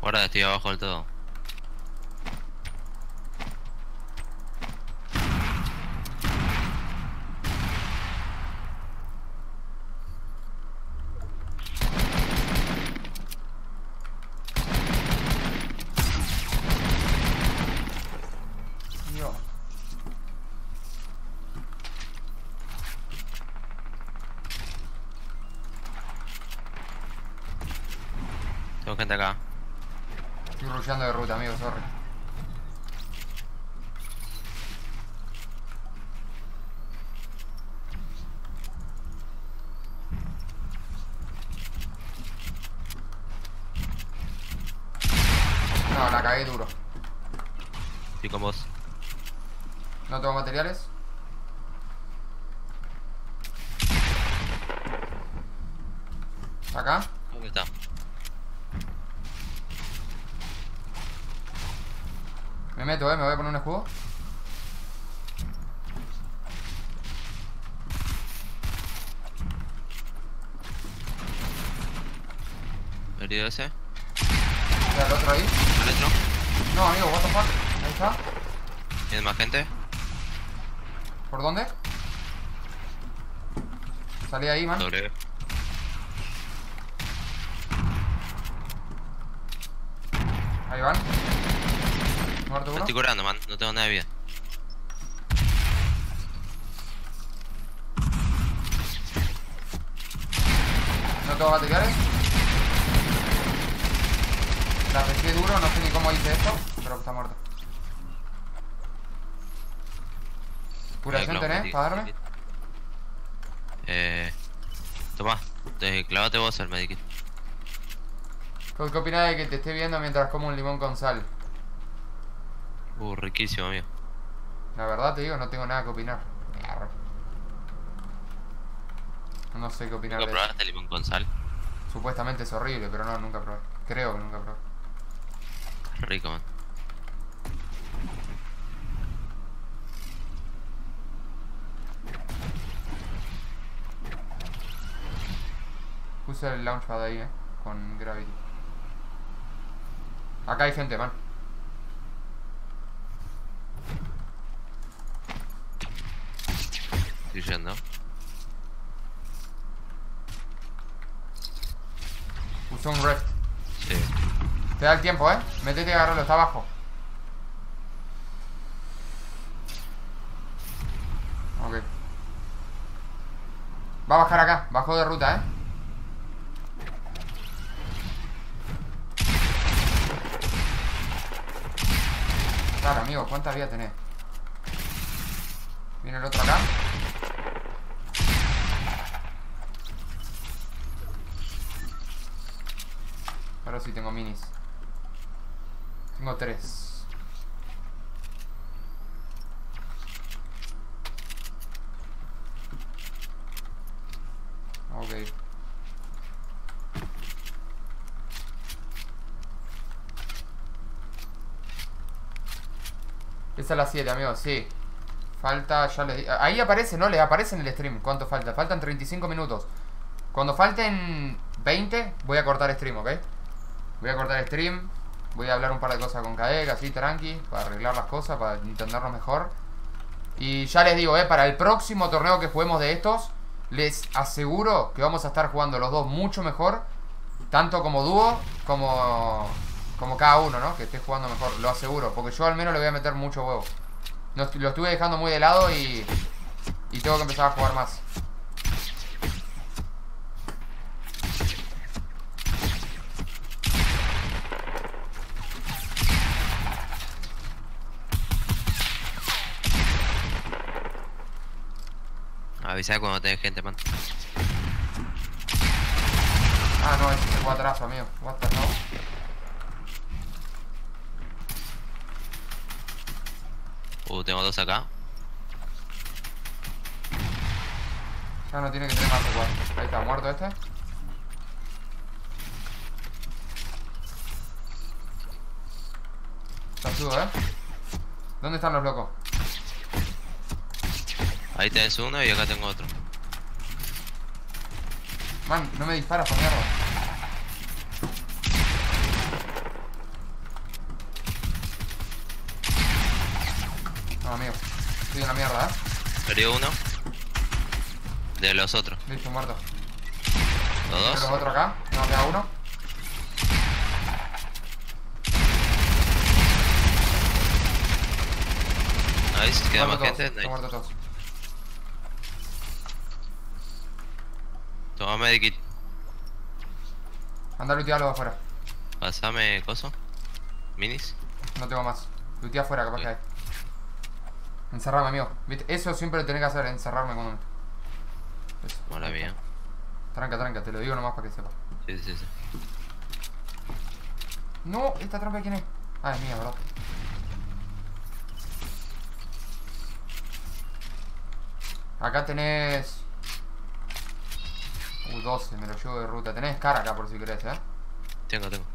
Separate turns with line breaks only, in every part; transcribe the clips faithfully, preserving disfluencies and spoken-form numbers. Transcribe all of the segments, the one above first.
Guarda, estoy abajo del todo.
Dios.
Tengo gente acá.
Estoy rusheando de ruta, amigo, sorry. No, la cagué duro.
Estoy con vos.
No tengo materiales. Acá.
¿Dónde está?
Me meto, eh, me voy a poner un escudo.
¿Herido ese?
Mira, el otro ahí.
¿Adentro?
No, amigo, what the fuck. Ahí está.
¿Tienes más gente?
¿Por dónde? Salí ahí, man.
Doble.
Ahí van. Muerto
Me
uno.
estoy curando, man. No tengo nada de vida.
No tengo materiales. La pesqué duro, no sé ni cómo hice esto, pero está muerto. ¿Curación tenés para darme?
Eh... Toma. Te, clavate vos al medikit.
¿Qué opinás de que te esté viendo mientras como un limón con sal?
Uh, riquísimo, amigo.
La verdad te digo, no tengo nada que opinar. No sé qué opinar
¿Nunca
de eso.
probaste limón con sal?
Supuestamente es horrible, pero no, nunca probé. Creo que nunca probé.
Rico, man.
Puse el launchpad ahí, eh, con Gravity. Acá hay gente, man.
Estoy yendo.
Puse un reft.
Sí.
Te da el tiempo, eh. Métete y agarrarlo, está abajo. Ok. Va a bajar acá, bajó de ruta, eh. Claro, amigo, ¿cuántas vías tenés? Viene el otro acá. Ahora sí tengo minis. Tengo tres. Ok. Esa es la siete, amigos, sí. Falta, ya les di- ahí aparece, ¿no? Les aparece en el stream. ¿Cuánto falta? Faltan treinta y cinco minutos. Cuando falten veinte, voy a cortar stream, ¿ok? Voy a cortar stream. Voy a hablar un par de cosas con Kaek, así tranqui, para arreglar las cosas, para entendernos mejor. Y ya les digo, eh, para el próximo torneo que juguemos de estos, les aseguro que vamos a estar jugando los dos mucho mejor. Tanto como dúo, como, como cada uno, ¿no? Que esté jugando mejor, lo aseguro. Porque yo al menos le voy a meter mucho huevo. No, lo estuve dejando muy de lado y, y tengo que empezar a jugar más.
Avisa cuando tenés gente, man.
Ah, no, ese se fue atrás, amigo. What the hell.
Uh, tengo dos acá.
Ya no tiene que tener más de cuatro. Ahí está, muerto este. Está sudo, eh. ¿Dónde están los locos?
Ahí tenés uno y acá tengo otro.
Man, no me disparas por mierda. amigo. Estoy en la mierda, eh.
Perdió uno. De los otros.
Listo, muerto.
Los
Los
dos.
otros acá. No, queda uno.
Nice, queda más
Muerto todos,
gente.
están
Nice.
muertos todos.
Toma medikit.
Anda a lootearlo de afuera.
Pasame coso. Minis.
No tengo más. Lootea afuera, capaz
Ok.
que hay. Encerrame, amigo. ¿Viste? Eso siempre lo tenés que hacer, encerrarme cuando... Eso.
Mala mía.
Tranca, tranca, te lo digo nomás para que sepas.
Sí, sí, sí.
No, esta trampa de quién es. Ah, es mía, ¿verdad? Acá tenés... Uh, doce, me lo llevo de ruta. Tenés cara acá por si querés, eh.
Tengo, tengo.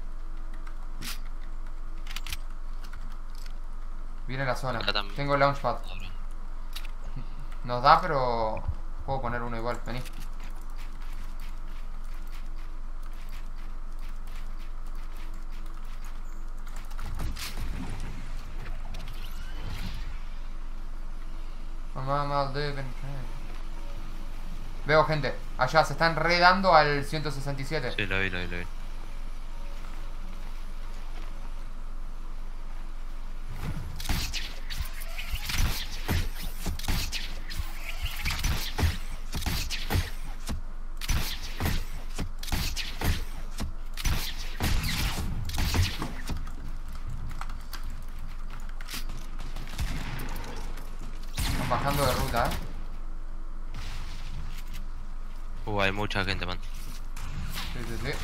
Viene la zona.
Acá también.
Tengo el launchpad. Nos da, pero... Puedo poner uno igual, vení. Mamá, mamá, deben... Veo gente. Allá, se están redando al ciento sesenta y siete.
Sí, lo vi, lo vi, lo vi.
Están bajando de ruta, eh.
Uh, hay mucha gente, man.
Sí, sí, sí.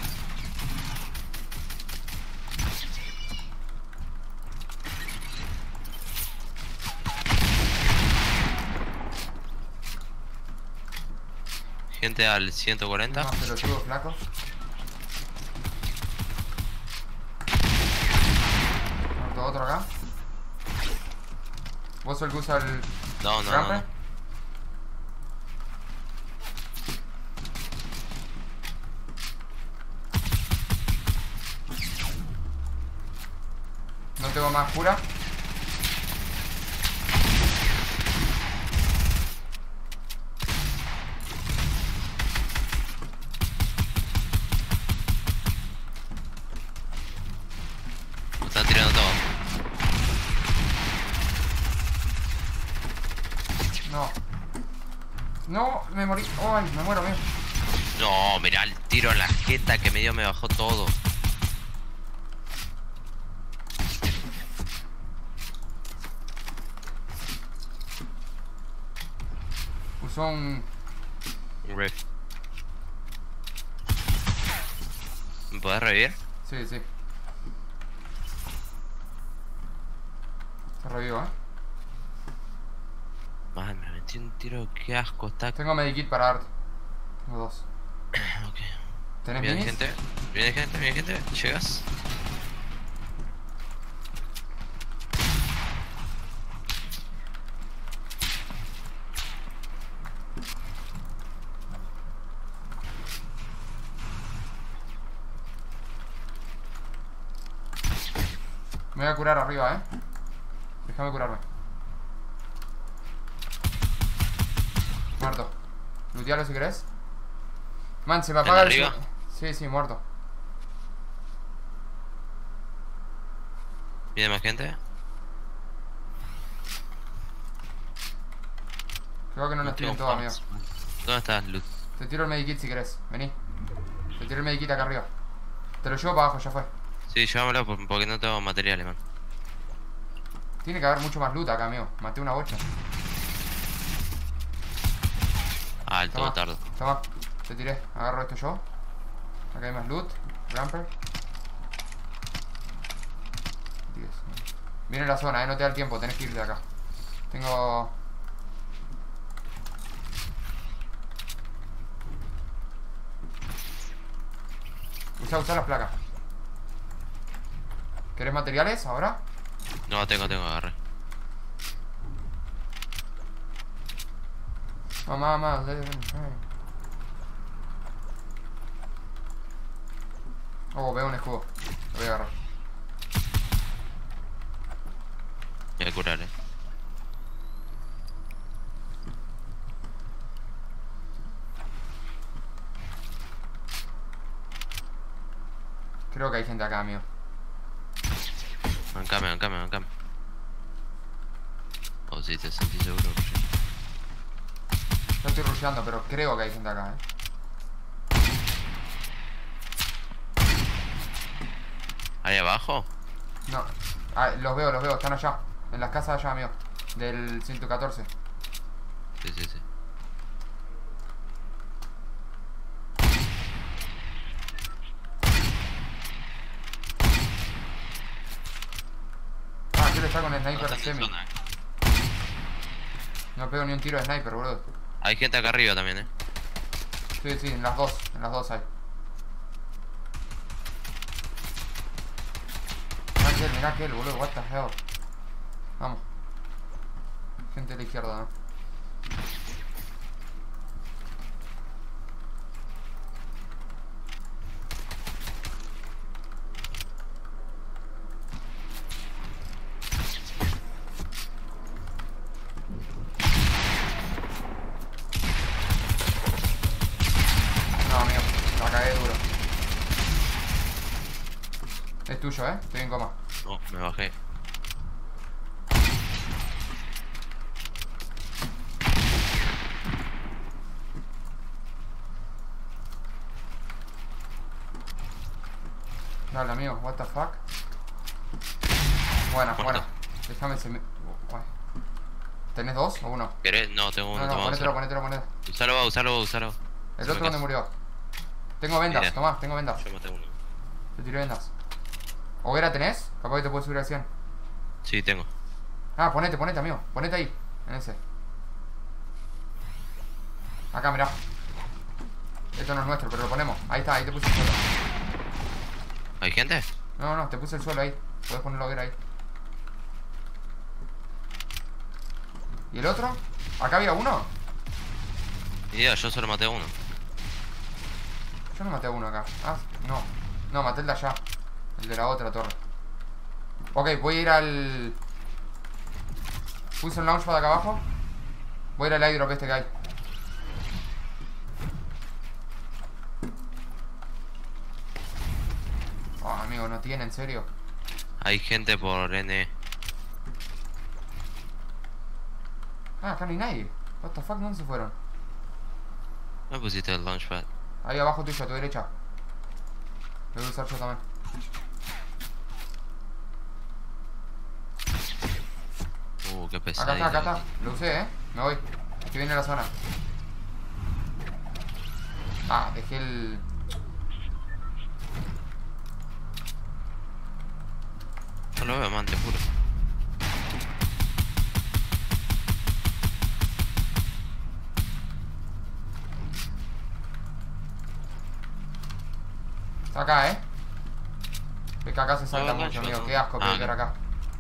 Gente al ciento cuarenta.
Más pelotudos flacos. Muerto otro acá. ¿Vos sos el que usa el
No, no, no,
rampe?
no.
No tengo más cura.
Me están tirando todo.
No. No, me morí. Ay, me muero, mío.
No, mirá el tiro en la jeta que me dio, me bajó todo.
Usó un...
Un ref. ¿Me podés revivir?
Sí, sí. Se revivo, eh.
Man, me metí un tiro, qué asco está.
Tengo medikit para darte. Tengo dos.
Ok.
¿Tenés
Viene
minis?
gente, viene gente, viene gente. ¿Llegas?
Me voy a curar arriba, eh. Déjame curarme. Muerto. Lootealo si querés. Man, se me apaga
¿En
el...
arriba?
Sí, sí, muerto.
¿Viene más gente?
Creo que no nos tienen
tengo
todo, amigo.
pumps. ¿Dónde estás, Luz?
Te tiro el medikit si querés. Vení. Te tiro el medikit acá arriba. Te lo llevo para abajo, ya fue.
Sí, llévamelo por- porque no tengo materiales, man.
Tiene que haber mucho más loot acá, amigo. Maté una bocha.
Ah, el todo
Toma,
tardo.
toma. Te tiré. Agarro esto yo. Acá hay más loot. Ramper. Dios. Viene la zona, eh. No te da el tiempo. Tenés que ir de acá. Tengo... Usa, usa las placas. ¿Querés materiales ahora?
No, tengo, tengo, agarré.
Mamá, mamá. Oh, veo un escudo. Lo voy a agarrar.
Voy a curar, eh.
Creo que hay gente acá, amigo.
Bancame, bancame, bancame. O si te sentís seguro.
No estoy rusheando, pero creo que hay gente acá, eh.
¿Ahí abajo?
No. Ah, los veo, los veo. Están allá. En las casas allá, amigo. Del ciento catorce.
Sí, sí, sí.
Ah, aquí le está con el
No
sniper
están en
semi.
zona, eh.
No pego ni un tiro de sniper, boludo.
Hay gente acá arriba también, eh.
Sí, sí, en las dos. En las dos hay. Mirá aquel, mirá aquel, boludo. What the hell. Vamos. Gente de la izquierda, ¿no? No, amigo. La cagué duro. Es tuyo, ¿eh? Estoy en coma.
No, me bajé.
Dale, amigo. What the fuck. Buena,
Muerto.
buena. Déjame se me... Guay. ¿Tenés dos o uno?
¿Querés? No, tengo uno.
No, no,
toma,
ponételo,
usalo.
ponételo, ponételo.
Usalo, va, usalo, va, usalo.
El
Se me
otro donde
casa.
murió. Tengo vendas,
Mira.
tomá, tengo vendas.
Yo maté uno.
Te tiré vendas. ¿Hoguera tenés? Capaz que te puedo subir al cien.
Sí, tengo.
Ah, ponete, ponete, amigo. Ponete ahí. En ese. Acá, mirá. Esto no es nuestro, pero lo ponemos. Ahí está, ahí te puse el suelo.
¿Hay gente?
No, no, te puse el suelo ahí. Puedes poner la hoguera ahí. ¿Y el otro? ¿Acá había uno?
Ni idea, yo solo maté a uno.
Yo no maté a uno acá. Ah, no. No, maté el de allá. El de la otra torre. Ok, voy a ir al... Puse un launchpad acá abajo. Voy a ir al airdrop este que hay. Oh, amigo, no tiene, en serio.
Hay gente por N.
Ah, acá no hay nadie. What the fuck, ¿dónde se fueron?
¿No pusiste el launchpad?
Ahí abajo tuyo, a tu derecha. Lo voy a usar yo también.
Uh, qué
Acá
pesadilla.
está, acá está. Lo usé, eh. Me voy. Que viene la zona. Ah, dejé el...
No lo veo, man, te juro.
Está acá, eh. Es que acá se salta
No, no,
mucho,
yo
amigo.
no.
Qué asco
Ah,
que
no.
acá.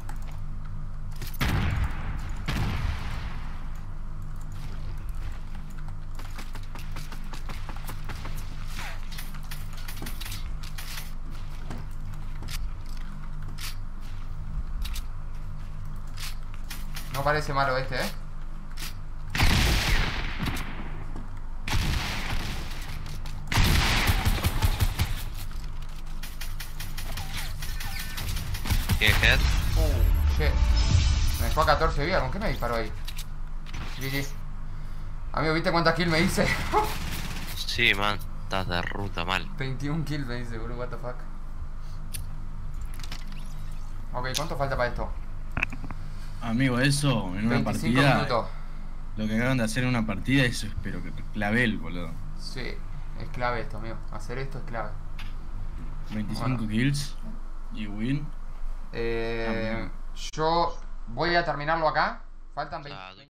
No parece malo este, eh.
¿Tiene head?
Uh, shit. Me dejó a catorce vidas. ¿Con qué me disparó ahí? G G. Amigo, ¿viste cuántas kills me hice?
Sí, man. Estás de ruta mal.
veintiún kills me hice, boludo. What the fuck. Ok, ¿cuánto falta para esto?
Amigo, eso en una
veinticinco
partida.
minutos.
Lo que acaban de hacer en una partida, eso espero que clavel, boludo.
Sí, es clave esto, amigo. Hacer esto es clave.
veinticinco
Bueno.
kills y win.
Eh,
Amigo.
yo voy a terminarlo acá. Faltan
O sea,
veinte.